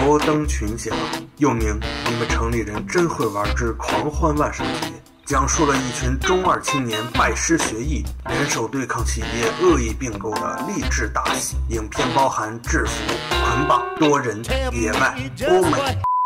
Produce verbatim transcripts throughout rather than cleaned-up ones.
摩登群侠》，又名《你们城里人真会玩之狂欢万圣节》，讲述了一群中二青年拜师学艺，联手对抗企业恶意并购的励志大戏。影片包含制服、捆绑、多人、野外、欧美。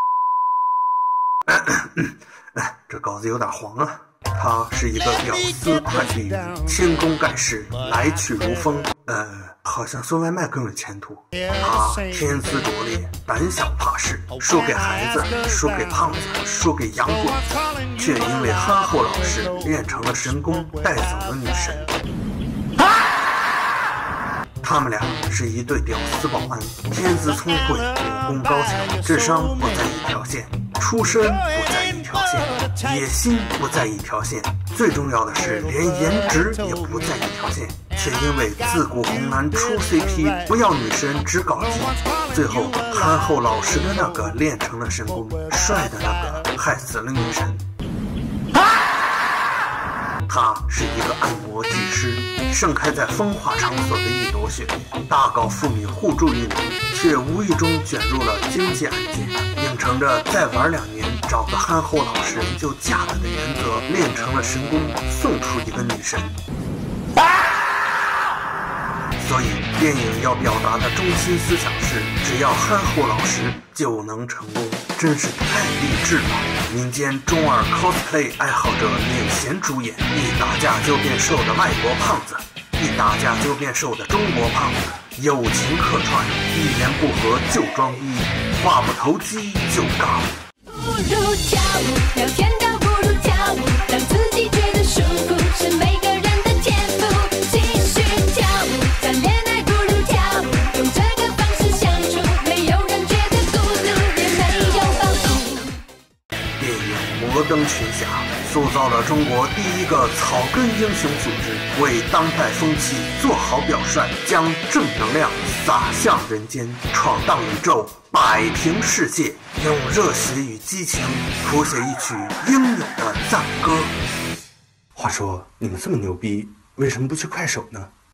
这稿子有点黄啊。他是一个屌丝快递员，谦恭盖世，来去如风。呃，好像送外卖更有前途。他天资拙劣，胆小怕事，输给孩子，输给胖子，输给洋鬼子，却因为憨厚老实练成了神功，带走了女神。他们俩是一对屌丝保安，天资聪慧，武功高强，智商不在一条线，出身不在一条线，野心不在一条线，最重要的是连颜值也不在一条线，却因为自古红男出 C P， 不要女神只搞基，最后憨厚老实的那个练成了神功，帅的那个害死了女神。他是一个按摩技师，盛开在风化场所的一朵雪莲，大搞妇女互助运动，却无意中卷入了经济案件，秉承着再玩两年找个憨厚老实人就嫁了的原则，练成了神功，送出一个女神。所以电影要表达的中心思想是，只要憨厚老实就能成功，真是太励志了。民间中二 cosplay 爱好者领衔主演，一打架就变瘦的外国胖子，一打架就变瘦的中国胖子，友情客串，一言不合就装逼，话不投机就尬。不如跳舞，聊天倒不如跳舞，让自己觉得舒服，是每个人的天赋。继续跳舞，谈恋爱不如跳舞，用这个方式相处，没有人觉得孤独，也没有包袱。电影《摩登群侠》塑造了中国第一个草根英雄组织，为当代风气做好表率，将正能量洒向人间，闯荡宇宙，摆平世界，用热血与激情谱写一曲英勇的赞歌。话说，你们这么牛逼，为什么不去快手呢？